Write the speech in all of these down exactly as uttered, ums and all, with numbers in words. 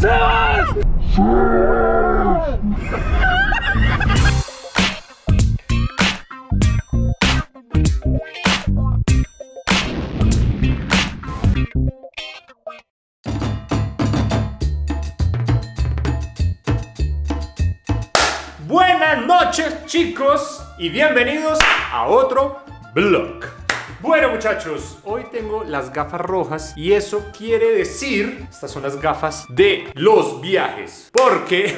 ¡Sebas! Buenas noches, chicos, y bienvenidos a otro vlog. Bueno, muchachos, hoy tengo las gafas rojas y eso quiere decir, estas son las gafas de los viajes, porque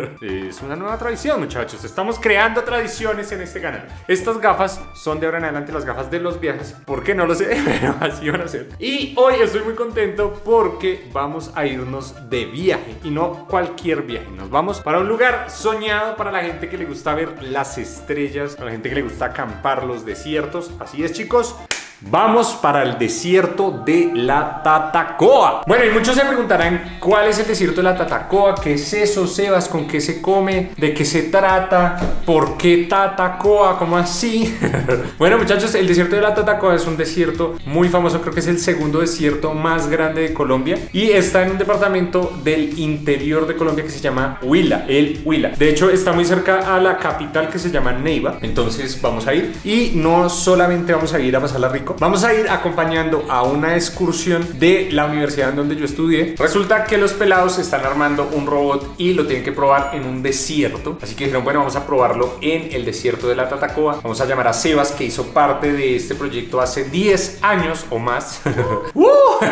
es una nueva tradición, muchachos. Estamos creando tradiciones en este canal. Estas gafas son de ahora en adelante las gafas de los viajes. ¿Por qué? No lo sé, pero así van a ser. Y hoy estoy muy contento porque vamos a irnos de viaje, y no cualquier viaje. Nos vamos para un lugar soñado para la gente que le gusta ver las estrellas, para la gente que le gusta acampar los desiertos. Así es, chicos. Vamos para el desierto de la Tatacoa. Bueno, y muchos se preguntarán cuál es el desierto de la Tatacoa, qué es eso, Sebas, con qué se come, de qué se trata, por qué Tatacoa, cómo así. Bueno, muchachos, el desierto de la Tatacoa es un desierto muy famoso, creo que es el segundo desierto más grande de Colombia y está en un departamento del interior de Colombia que se llama Huila, el Huila. De hecho, está muy cerca a la capital que se llama Neiva. Entonces vamos a ir y no solamente vamos a ir a pasarla rico, vamos a ir acompañando a una excursión de la universidad en donde yo estudié. Resulta que los pelados están armando un robot y lo tienen que probar en un desierto. Así que dijeron, bueno, vamos a probarlo en el desierto de la Tatacoa. Vamos a llamar a Sebas, que hizo parte de este proyecto hace diez años o más. ¡Uh!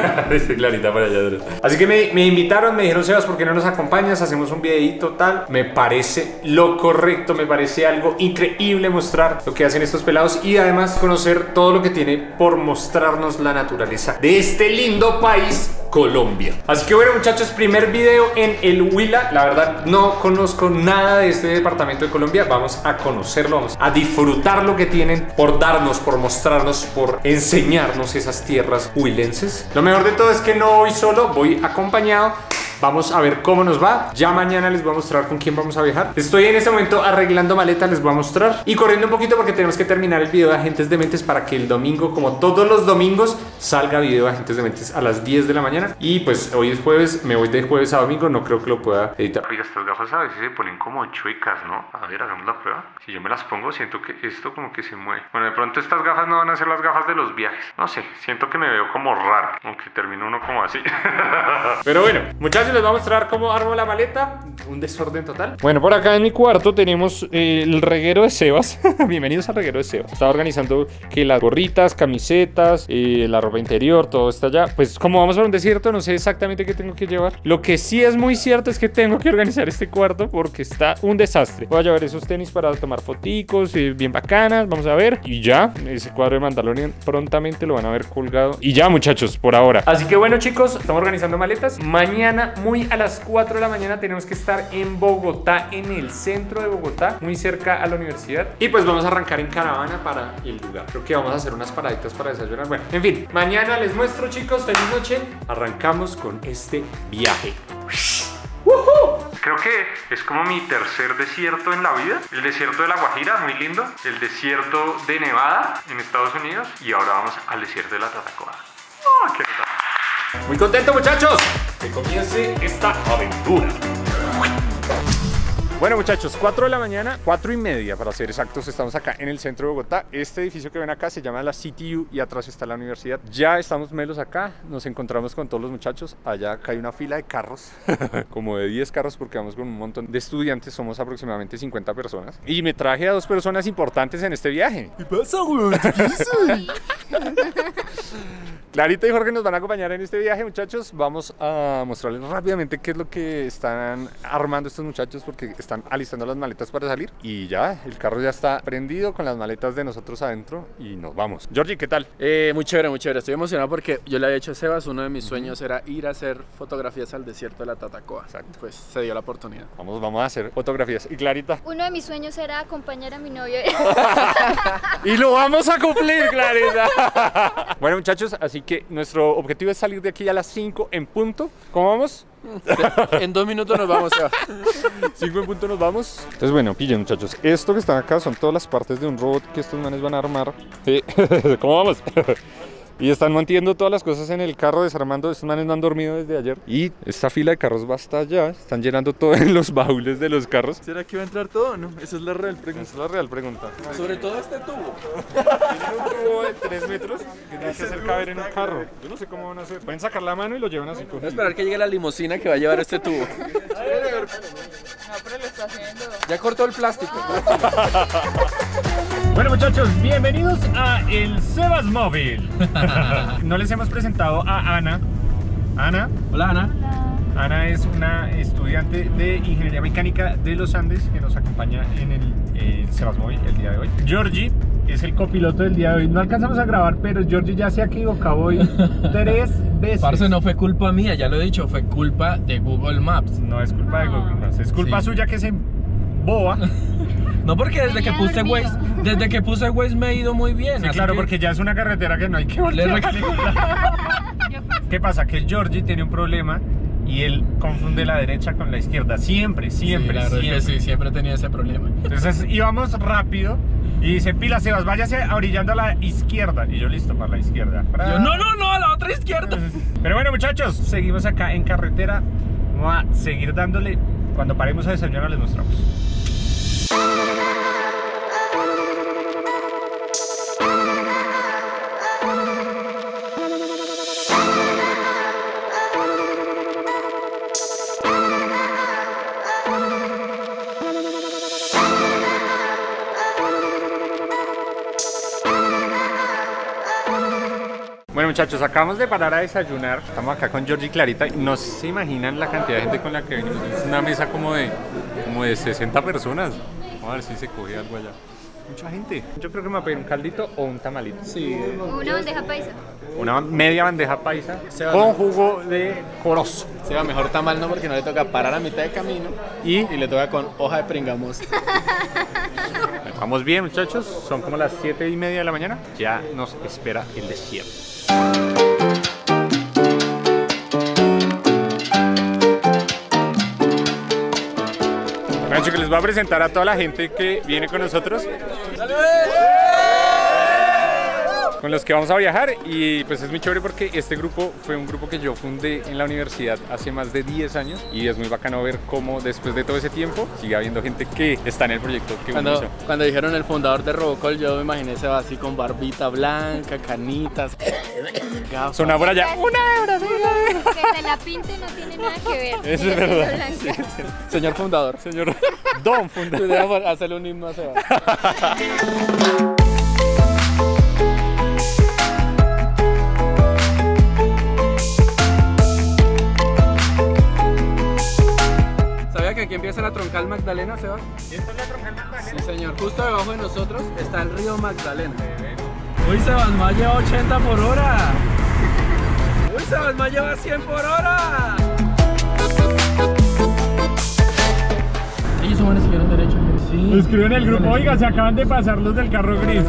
Clarita para allá. Así que me, me invitaron, me dijeron, Sebas, ¿por qué no nos acompañas? Hacemos un videíto tal. Me parece lo correcto, me parece algo increíble mostrar lo que hacen estos pelados y además conocer todo lo que tiene por mostrarnos la naturaleza de este lindo país, Colombia. Así que bueno, muchachos, primer video en el Huila. La verdad no conozco nada de este departamento de Colombia. Vamos a conocerlo, vamos a disfrutar lo que tienen por darnos, por mostrarnos, por enseñarnos esas tierras huilenses. Lo mejor de todo es que no voy solo, voy acompañado. Vamos a ver cómo nos va. Ya mañana les voy a mostrar con quién vamos a viajar. Estoy en este momento arreglando maletas, les voy a mostrar. Y corriendo un poquito porque tenemos que terminar el video de Agentes Dementes para que el domingo, como todos los domingos, salga video de Agentes Dementes a las diez de la mañana. Y pues hoy es jueves, me voy de jueves a domingo, no creo que lo pueda editar. Oiga, estas gafas a veces se ponen como chuecas, ¿no? A ver, hagamos la prueba. Si yo me las pongo, siento que esto como que se mueve. Bueno, de pronto estas gafas no van a ser las gafas de los viajes. No sé, siento que me veo como raro, aunque termino uno como así. Pero bueno, muchachos, les voy a mostrar cómo armo la maleta. Un desorden total. Bueno, por acá en mi cuarto tenemos eh, el reguero de Sebas. Bienvenidos al reguero de Sebas. Estaba organizando que las gorritas, camisetas, eh, la ropa interior, todo está allá. Pues como vamos por un desierto, no sé exactamente qué tengo que llevar. Lo que sí es muy cierto es que tengo que organizar este cuarto porque está un desastre. Voy a llevar esos tenis para tomar foticos, eh, bien bacanas, vamos a ver. Y ya, ese cuadro de Mandalorian prontamente lo van a ver colgado. Y ya, muchachos, por ahora. Así que bueno, chicos, estamos organizando maletas. Mañana, muy a las cuatro de la mañana, tenemos que estar en Bogotá, en el centro de Bogotá, muy cerca a la universidad. Y pues vamos a arrancar en caravana para el lugar. Creo que vamos a hacer unas paraditas para desayunar. Bueno, en fin, mañana les muestro, chicos. Feliz noche. Arrancamos con este viaje. ¡Woohoo! Creo que es como mi tercer desierto en la vida. El desierto de la Guajira, muy lindo. El desierto de Nevada en Estados Unidos. Y ahora vamos al desierto de la Tatacoa. ¡Oh, qué tal! Muy contento, muchachos. Que comience esta aventura. Bueno, muchachos, cuatro de la mañana, cuatro y media para ser exactos, estamos acá en el centro de Bogotá. Este edificio que ven acá se llama la C T U y atrás está la universidad. Ya estamos melos acá, nos encontramos con todos los muchachos. Allá acá hay una fila de carros, como de diez carros, porque vamos con un montón de estudiantes, somos aproximadamente cincuenta personas. Y me traje a dos personas importantes en este viaje. ¿Qué pasa, güey? ¿Qué soy? Clarita y Jorge nos van a acompañar en este viaje, muchachos. Vamos a mostrarles rápidamente qué es lo que están armando estos muchachos, porque están alistando las maletas para salir. Y ya, el carro ya está prendido con las maletas de nosotros adentro y nos vamos. Georgie, ¿qué tal? Eh, muy chévere, muy chévere. Estoy emocionado porque yo le había dicho a Sebas, uno de mis sueños era ir a hacer fotografías al desierto de la Tatacoa. Exacto. Pues se dio la oportunidad. Vamos, vamos a hacer fotografías. ¿Y Clarita? Uno de mis sueños era acompañar a mi novio. Y lo vamos a cumplir, Clarita. Bueno, muchachos, así que nuestro objetivo es salir de aquí a las cinco en punto. ¿Cómo vamos? En dos minutos nos vamos, Sebas. cinco en punto nos vamos. Entonces, bueno, pillen, muchachos. Esto que están acá son todas las partes de un robot que estos manes van a armar. ¿Sí? ¿Cómo vamos? Y están manteniendo todas las cosas en el carro, desarmando. Estos manes no han dormido desde ayer. Y esta fila de carros va hasta allá. Están llenando todo en los baúles de los carros. ¿Será que va a entrar todo o no? Esa es la real pregunta. Esa es la real pregunta. Sobre todo este tubo. Tienen un tubo de tres metros que tiene que hacer caber en un carro. Yo no sé cómo van a hacer. Pueden sacar la mano y lo llevan así. Voy a esperar que llegue la limusina que va a llevar este tubo. No, pero lo está haciendo. Ya cortó el plástico. Bueno, muchachos, bienvenidos a el Sebas Móvil. No les hemos presentado a Ana. Ana. Hola, Ana. Ana es una estudiante de Ingeniería Mecánica de los Andes que nos acompaña en el, el Sebas Móvil el día de hoy. Georgie es el copiloto del día de hoy. No alcanzamos a grabar, pero Georgie ya se ha equivocado hoy tres veces. Parce, no fue culpa mía, ya lo he dicho, fue culpa de Google Maps. No es culpa de Google Maps, es culpa Sí. suya que se boba. No, porque desde que Venía puse dormido. Waze, desde que puse Waze me he ido muy bien. Sí, así claro, que porque ya es una carretera que no hay que le voltear. regalé. ¿Qué pasa? Que Georgie tiene un problema y él confunde la derecha con la izquierda. Siempre, siempre, Sí, la verdad es siempre. que sí, siempre he tenido ese problema. Entonces íbamos rápido y dice, pila Sebas, váyase orillando a la izquierda. Y yo, listo, para la izquierda. Yo, no, no, no, a la otra izquierda. Pero bueno, muchachos, seguimos acá en carretera. Vamos a seguir dándole. Cuando paremos a desayunar les mostramos. Bueno, muchachos, acabamos de parar a desayunar. Estamos acá con Georgie y Clarita y no se imaginan la cantidad de gente con la que venimos. Es una mesa como de, como de sesenta personas. Vamos a ver si se coge algo allá. Mucha gente. Yo creo que me voy a pedir un caldito o un tamalito. Sí. Una bandeja paisa. Una media bandeja paisa Se va, con ¿no? jugo de corozo. Se va mejor tamal, no, porque no le toca parar a mitad de camino Y y le toca con hoja de pringamos. vamos bien, muchachos. Son como las siete y media de la mañana. Ya nos espera el desierto. Bueno, chicos, les voy a presentar a toda la gente que viene con nosotros, con los que vamos a viajar. Y pues es muy chévere porque este grupo fue un grupo que yo fundé en la universidad hace más de diez años y es muy bacano ver cómo después de todo ese tiempo sigue habiendo gente que está en el proyecto que uno Cuando, hizo. cuando dijeron el fundador de Robocall, yo me imaginé ese va así con barbita blanca, canitas, gafas. Sonaba por allá. Que te la pinte no tiene nada que ver. Eso Sigue es verdad. siendo blanca. Señor fundador. Señor Don fundador. Deberíamos hacerle un himno a Seba. ¿Sabía que aquí empieza la troncal Magdalena, Seba? ¿Esta es la troncal Magdalena? Sí, señor. Justo debajo de nosotros está el río Magdalena. Uy, Sebasma lleva ochenta por hora. Uy, Sebasma lleva cien por hora. Ellos van a seguir derecho. Sí. Escriben en el grupo, oiga, se acaban de pasar los del carro gris.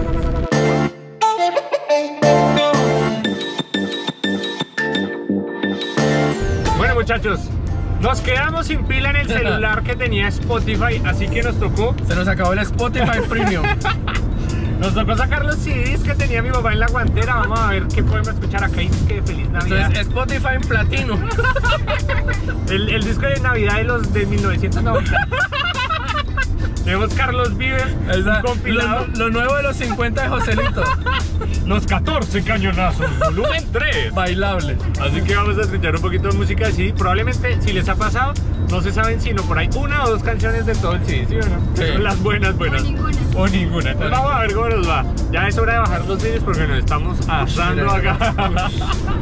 Bueno, muchachos, nos quedamos sin pila en el celular que tenía Spotify, así que nos tocó, Se nos acabó el Spotify Premium. nos tocó sacar los C Ds que tenía mi papá en la guantera. Vamos a ver qué podemos escuchar acá. Dice que Feliz Navidad. Entonces, Spotify en platino. El, el disco de Navidad de los de mil novecientos noventa. Tenemos Carlos Vives, un compilado. Lo, lo nuevo de los cincuenta de Joselito. Los catorce cañonazos, volumen tres. Bailable. Así que vamos a escuchar un poquito de música así. Probablemente, si les ha pasado, no se saben sino por ahí una o dos canciones de todo el C D, ¿sí o no? Sí. Son las buenas, buenas. O ninguna. O ninguna. Entonces vamos a ver cómo nos va. Ya es hora de bajar los vídeos porque nos estamos asando mira. acá.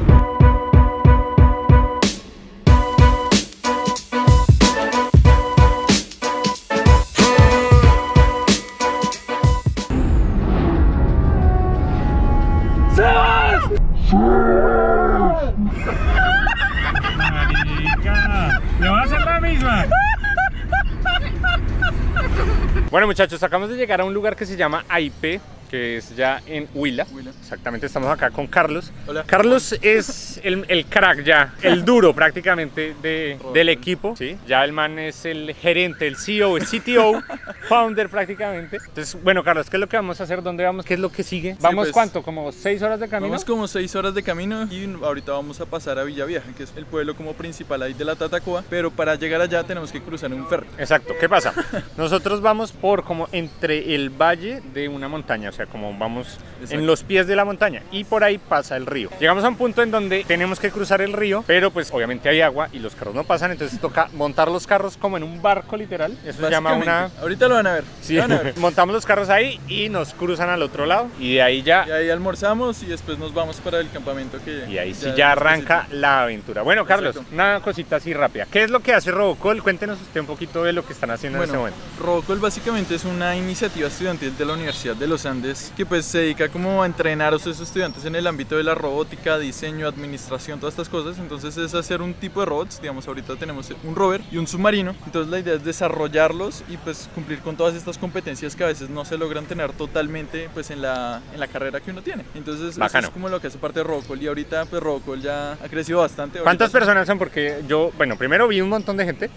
Marica, le voy a hacer la misma. Bueno, muchachos, acabamos de llegar a un lugar que se llama Aipé. que es ya en Huila. Huila. Exactamente, estamos acá con Carlos. Hola. Carlos es el, el crack ya, el duro prácticamente de, del equipo, ¿sí? Ya el man es el gerente, el C E O, el C T O, founder prácticamente. Entonces, bueno, Carlos, ¿qué es lo que vamos a hacer? ¿Dónde vamos? ¿Qué es lo que sigue? ¿Vamos pues, cuánto? ¿Como seis horas de camino? Vamos como seis horas de camino y ahorita vamos a pasar a Villavieja, que es el pueblo como principal ahí de la Tatacoa, pero para llegar allá tenemos que cruzar un ferry. Exacto, ¿qué pasa? Nosotros vamos por como entre el valle de una montaña, o sea, como vamos Exacto. en los pies de la montaña y por ahí pasa el río. Llegamos a un punto en donde tenemos que cruzar el río, pero pues obviamente hay agua y los carros no pasan, entonces toca montar los carros como en un barco literal, eso se llama una... Ahorita lo van a ver. Sí, Lo van a ver. montamos los carros ahí y nos cruzan al otro lado y de ahí ya... Y ahí almorzamos y después nos vamos para el campamento que... Y ahí sí ya arranca específico. la aventura. Bueno, Carlos, Exacto. una cosita así rápida. ¿Qué es lo que hace Robocall? Cuéntenos usted un poquito de lo que están haciendo Bueno, en este momento. Robocall básicamente es una iniciativa estudiantil de la Universidad de los Andes que pues se dedica como a entrenar a sus estudiantes en el ámbito de la robótica, diseño, administración, todas estas cosas. Entonces es hacer un tipo de robots, digamos ahorita tenemos un rover y un submarino. Entonces la idea es desarrollarlos y pues cumplir con todas estas competencias que a veces no se logran tener totalmente pues en la, en la carrera que uno tiene. Entonces Bacano. eso es como lo que hace parte de Robocall y ahorita pues Robocall ya ha crecido bastante. ¿Cuántas Ahorita- personas son? Porque yo, bueno, primero vi un montón de gente,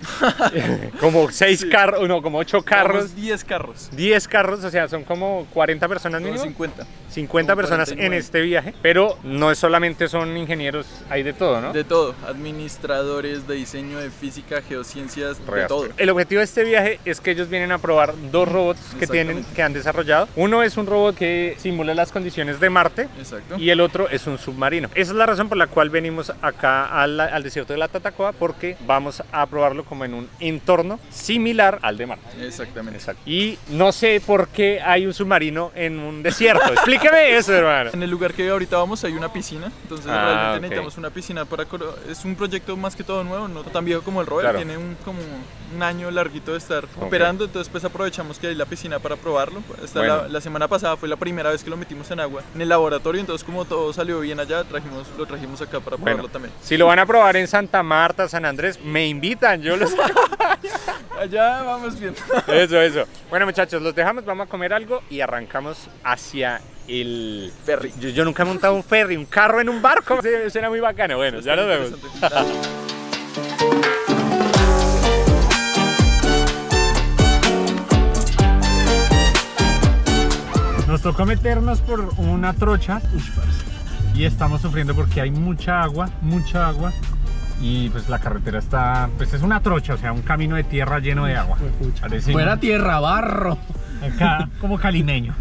como seis Sí. carros, no, como ocho carros, Llevamos diez carros. diez carros, o sea, son como cuarenta personas Como mínimo, cincuenta. cincuenta como personas en cuarenta y nueve. este viaje, pero no es solamente son ingenieros, hay de todo, ¿no? De todo, administradores de diseño, de física, geociencias, de Reastro. todo. El objetivo de este viaje es que ellos vienen a probar dos robots que tienen, Exactamente. que han desarrollado. Uno es un robot que simula las condiciones de Marte. Exacto. Y el otro es un submarino. Esa es la razón por la cual venimos acá al, al desierto de la Tatacoa, porque vamos a probarlo como en un entorno similar al de Marte. Exactamente. Exacto. Y no sé por qué hay un submarino en un desierto. Explíqueme eso, hermano. En el lugar que ahorita vamos hay una piscina, entonces Ah, realmente ok. necesitamos una piscina para... colo- Es un proyecto más que todo nuevo, no tan viejo como el rover, Claro. tiene un, como un año larguito de estar operando, entonces pues aprovechamos que hay la piscina para probarlo. Esta Bueno. la, la semana pasada fue la primera vez que lo metimos en agua en el laboratorio, entonces como todo salió bien allá, trajimos, lo trajimos acá para probarlo Bueno, también. si lo van a probar en Santa Marta, San Andrés, me invitan, yo los... Allá vamos viendo. Eso, eso. Bueno, muchachos, los dejamos, vamos a comer algo y arrancamos hacia el Ferry. Yo, yo nunca he montado un ferry, un carro en un barco. Sí, suena muy bacano. Bueno, ya nos vemos. Interesante. Nos tocó meternos por una trocha y estamos sufriendo porque hay mucha agua, mucha agua. Y pues la carretera está, pues es una trocha, o sea, un camino de tierra lleno de agua. Parece Fuera tierra, barro. acá como calimeño.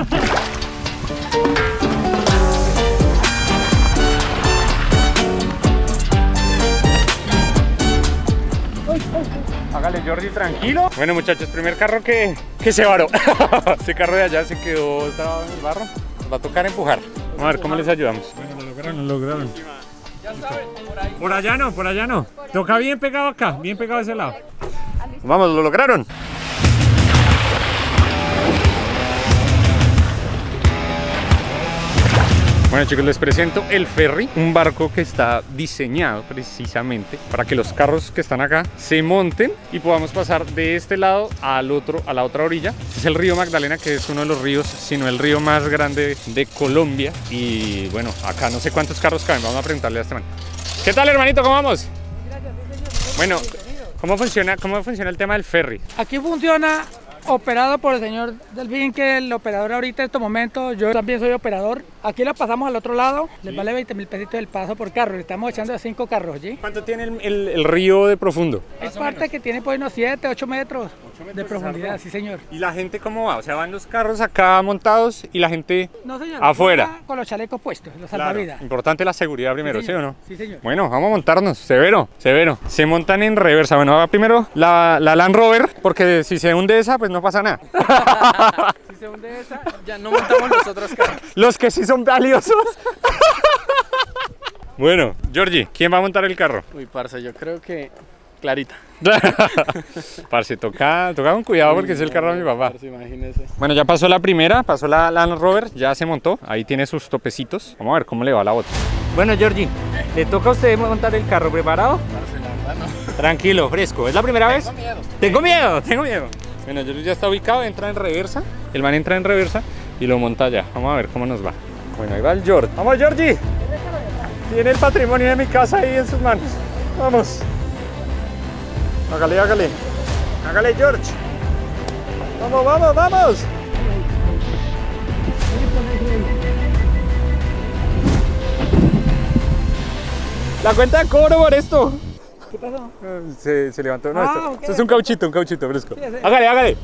Hágale, Jordi, tranquilo. Bueno, muchachos, primer carro que, que se varó. Ese carro de allá se quedó trabado en el barro. Nos va a tocar empujar. Vamos a ver cómo les ayudamos. Bueno, lo lograron, lo lograron. Ya saben, por ahí. Por allá no, por allá no. Toca bien pegado acá, bien pegado a ese lado. Vamos, lo lograron. Bueno, chicos, les presento el ferry, un barco que está diseñado precisamente para que los carros que están acá se monten y podamos pasar de este lado al otro, a la otra orilla. Este es el río Magdalena, que es uno de los ríos, sino el río más grande de Colombia. Y bueno, acá no sé cuántos carros caben, vamos a preguntarle a este man. ¿Qué tal, hermanito? ¿Cómo vamos? Bueno, ¿cómo funciona, cómo funciona el tema del ferry? Aquí funciona operado por el señor Delfín, que es el operador ahorita en estos momentos. Yo también soy operador. Aquí la pasamos al otro lado. Les vale veinte mil pesitos el paso por carro. Le estamos echando a cinco carros, ¿sí? ¿Cuánto tiene el, el- el río de profundo? Hay parte que tiene pues unos siete, ocho metros metros de es profundidad, harto. sí señor. ¿Y la gente cómo va? O sea, van los carros acá montados y la gente No señor. afuera. va Con los chalecos puestos, los Claro, salvavidas. importante la seguridad primero, ¿sí, señor. o no? Sí señor. Bueno, vamos a montarnos, severo, severo. Se montan en reversa. Bueno, va primero la, la Land Rover, porque si se hunde esa, pues no pasa nada. Si se hunde esa, ya no montamos los otros carros. Los que sí son valiosos. Bueno, Georgie, ¿quién va a montar el carro? Uy, parce, yo creo que Clarita. Parce, toca, toca con cuidado porque es el carro de mi papá. Parce, imagínese. Bueno, ya pasó la primera, pasó la Land Rover, ya se montó. Ahí tiene sus topecitos. Vamos a ver cómo le va a la otra. Bueno, Georgie, le toca a usted montar el carro. ¿Preparado? Parce, la verdad no. Tranquilo, fresco. ¿Es la primera vez? Tengo miedo. Tengo miedo, tengo miedo. Bueno, Georgie ya está ubicado, entra en reversa. El man entra en reversa. y lo monta allá. Vamos a ver cómo nos va. Bueno, ahí va el George. ¡Vamos, Georgie! Tiene el patrimonio de mi casa ahí en sus manos. Vamos. Hágale, hágale. Hágale, George. Vamos, vamos, vamos. La cuenta de cobro por esto. ¿Qué pasó? Se, se levantó. No, Ah, esto, ok. esto es un cauchito, un cauchito fresco. Sí, sí. Hágale, hágale.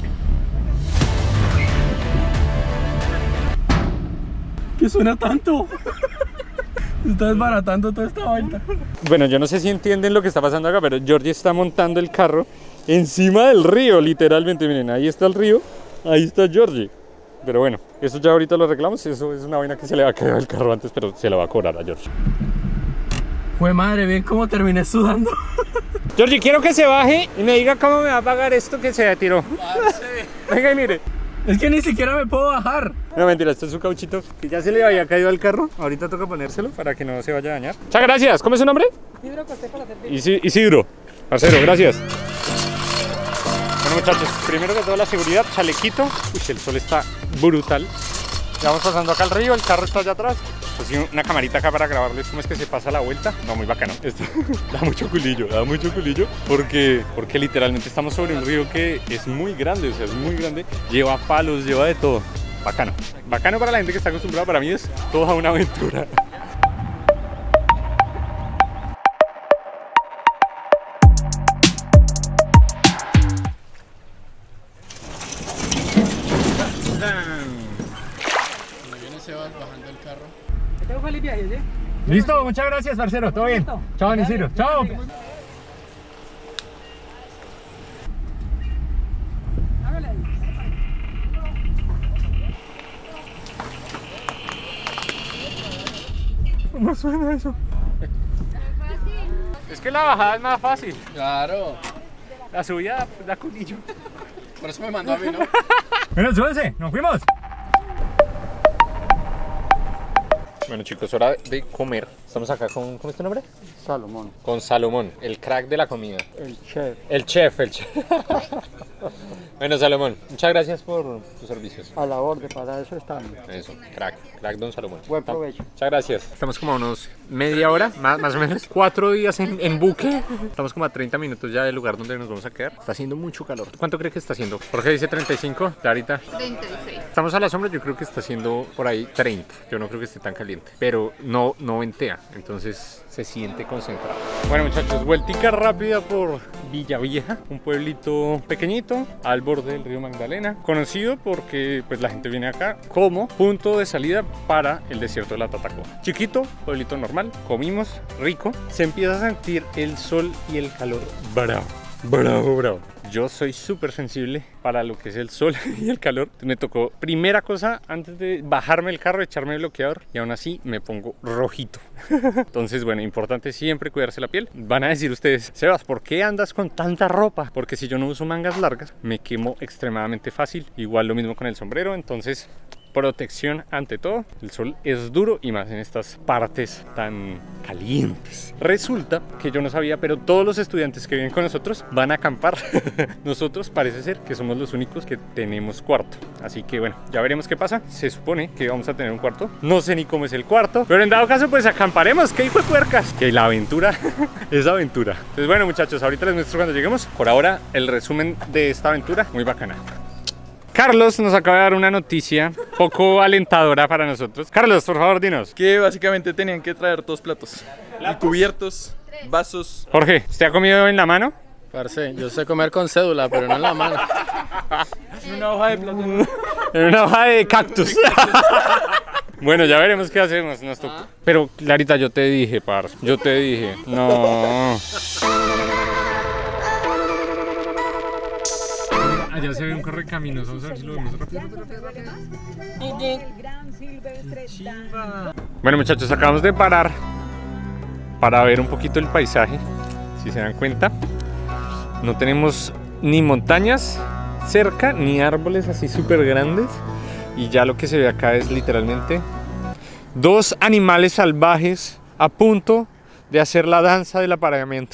¿Qué suena tanto? Está desbaratando toda esta vuelta. Bueno, yo no sé si entienden lo que está pasando acá, pero Georgie está montando el carro encima del río, literalmente. Miren, ahí está el río, ahí está Georgie. Pero bueno, eso ya ahorita lo arreglamos. Eso es una vaina que se le va a caer al carro antes, pero se la va a cobrar a Georgie. Fue madre, bien cómo terminé sudando. Georgie, quiero que se baje y me diga cómo me va a pagar esto que se tiró. Venga y mire. Es que ni siquiera me puedo bajar. No, mentira, esto es un cauchito que ya se le había caído al carro. Ahorita toca ponérselo para que no se vaya a dañar. Muchas gracias. ¿Cómo es su nombre? Isidro Cortés para servir. Isi- Isidro. Parcero, gracias. Bueno, muchachos, primero que todo la seguridad, chalequito. Uy, el sol está brutal. Ya vamos pasando acá al río, el carro está allá atrás. Pues una camarita acá para grabarles cómo es que se pasa la vuelta. No, muy bacano. Esto da mucho culillo, da mucho culillo. Porque, porque literalmente estamos sobre un río que es muy grande, o sea, es muy grande. Lleva palos, lleva de todo. Bacano. Bacano para la gente que está acostumbrada, para mí es toda una aventura. Bajando el carro. Que tengo feliz viaje, ¿sí? Listo, muchas gracias, parcero. Todo bien. Listo. Chao, Dale, Isidro. dale, Chao. dale. Hágale ahí. ¿Cómo suena eso? Es que la bajada es más fácil. Claro. La subida da culillo. Por eso me mandó a mí, ¿no? Bueno, súbanse, nos fuimos. Bueno, chicos, hora de comer. Estamos acá con, ¿cómo es tu nombre? Salomón, Con Salomón, el crack de la comida. el chef. El chef, el chef. Bueno, Salomón, muchas gracias por tus servicios. A la orden, para eso estamos. Eso, crack, crack don Salomón. Buen provecho. Muchas gracias. Estamos como a unos media hora, más, más o menos. Cuatro días en, en buque. Estamos como a treinta minutos ya del lugar donde nos vamos a quedar. Está haciendo mucho calor. ¿Cuánto cree que está haciendo? Jorge dice treinta y cinco, Clarita. treinta y seis. Estamos a la sombra, yo creo que está haciendo por ahí treinta. Yo no creo que esté tan caliente, pero no, no ventea, entonces se siente concentrado. Bueno, muchachos, vueltica rápida por Villavieja, un pueblito pequeñito al borde del río Magdalena, conocido porque pues la gente viene acá como punto de salida para el desierto de la Tatacoa. Chiquito, pueblito normal, comimos rico, se empieza a sentir el sol y el calor bravo. Bravo, bravo. Yo soy súper sensible para lo que es el sol y el calor. Me tocó, primera cosa, antes de bajarme el carro, echarme el bloqueador y aún así me pongo rojito. Entonces, bueno, importante siempre cuidarse la piel. Van a decir ustedes, Sebas, ¿por qué andas con tanta ropa? Porque si yo no uso mangas largas, me quemo extremadamente fácil. Igual lo mismo con el sombrero, entonces protección ante todo. El sol es duro y más en estas partes tan calientes. Resulta que yo no sabía, pero todos los estudiantes que vienen con nosotros van a acampar. Nosotros parece ser que somos los únicos que tenemos cuarto. Así que bueno, ya veremos qué pasa. Se supone que vamos a tener un cuarto. No sé ni cómo es el cuarto, pero en dado caso pues acamparemos. ¡Qué hijo de puercas! Que la aventura es aventura. Entonces bueno, muchachos, ahorita les muestro cuando lleguemos. Por ahora el resumen de esta aventura, muy bacana. Carlos nos acaba de dar una noticia poco alentadora para nosotros. Carlos, por favor, dinos. Que básicamente tenían que traer dos platos. Y cubiertos, vasos. Jorge, ¿usted ha comido en la mano? Parce, yo sé comer con cédula, pero no en la mano. Una hoja de plátano. En una hoja de cactus. Bueno, ya veremos qué hacemos. Nos tocó. Pero, Clarita, yo te dije, par. Yo te dije. No. Allá se ve un correcaminos. Vamos a ver si lo vemos rápido. Bueno, muchachos, acabamos de parar para ver un poquito el paisaje. Si se dan cuenta, no tenemos ni montañas cerca ni árboles así súper grandes. Y ya lo que se ve acá es literalmente dos animales salvajes a punto de hacer la danza del apareamiento.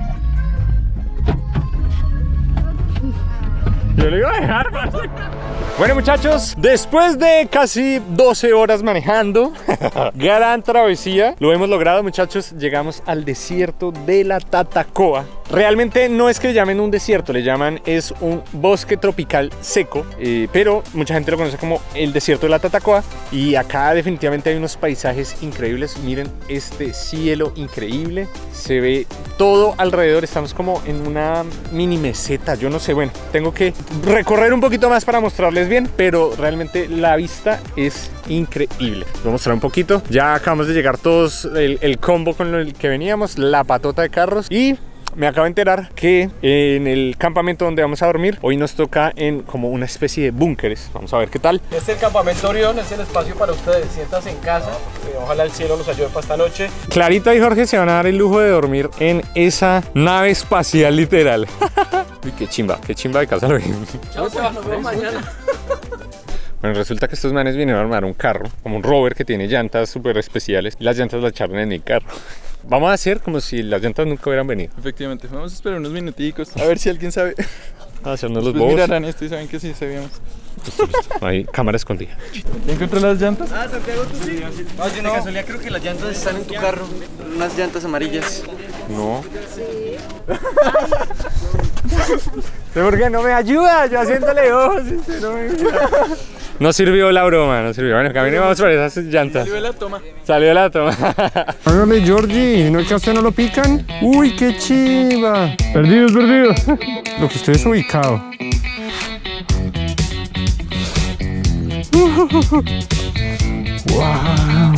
Yo le iba a dejar, parce. Bueno muchachos, después de casi doce horas manejando, gran travesía, lo hemos logrado muchachos, llegamos al desierto de la Tatacoa. Realmente no es que le llamen un desierto, le llaman es un bosque tropical seco, eh, pero mucha gente lo conoce como el desierto de la Tatacoa. Y acá definitivamente hay unos paisajes increíbles, miren este cielo increíble, se ve todo alrededor, estamos como en una mini meseta, yo no sé, bueno, tengo que recorrer un poquito más para mostrarles bien, pero realmente la vista es increíble. Voy a mostrar un poquito, ya acabamos de llegar todos, el, el combo con el que veníamos, la patota de carros, y me acabo de enterar que en el campamento donde vamos a dormir hoy nos toca en como una especie de búnkeres. Vamos a ver qué tal. Este es el campamento Orión, es el espacio para ustedes. Siéntanse en casa, eh, ojalá el cielo los ayude para esta noche. Clarita y Jorge se van a dar el lujo de dormir en esa nave espacial literal. Uy, qué chimba, qué chimba de casa lo vimos. Chao, Sebas, nos vemos mañana. Bueno, resulta que estos manes vinieron a armar un carro, como un rover que tiene llantas súper especiales, y las llantas las echaron en el carro. Vamos a hacer como si las llantas nunca hubieran venido. Efectivamente, vamos a esperar unos minuticos a ver si alguien sabe. A hacernos los Pues bobos. mirarán esto y saben que sí sabíamos. Listo, listo. Ahí, cámara escondida. ¿Ya encontró las llantas? Ah, Santiago, tú sí. Oye, de casualidad creo que las llantas están en tu carro. Unas llantas amarillas. No. ¿Por qué no me ayuda? Yo haciéndole ojos. No, me... no sirvió la broma, no sirvió. Bueno, caminemos por esas llantas. Salió la toma. Salió la toma. Hágale, Georgie, ¿no es que a usted no lo pican? Uy, qué chiva. Perdidos, perdidos. Lo que estoy desubicado. Wow.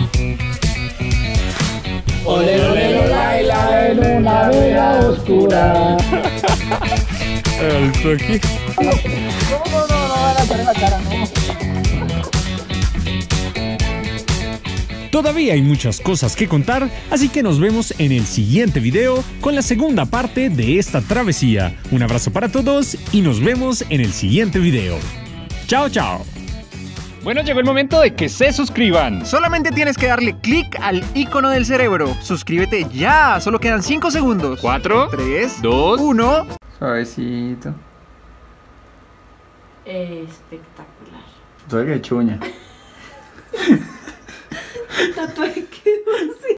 Ole, ole, Laila, en una vela oscura. Esto aquí. No, no, no, no van a poner la cara, no. Todavía hay muchas cosas que contar, así que nos vemos en el siguiente video con la segunda parte de esta travesía. Un abrazo para todos y nos vemos en el siguiente video. Chao, chao. Bueno, llegó el momento de que se suscriban. Solamente tienes que darle clic al icono del cerebro. Suscríbete ya, solo quedan cinco segundos. Cuatro, tres, dos, uno. Suavecito. Espectacular. Soy que chuña. Tatuaje que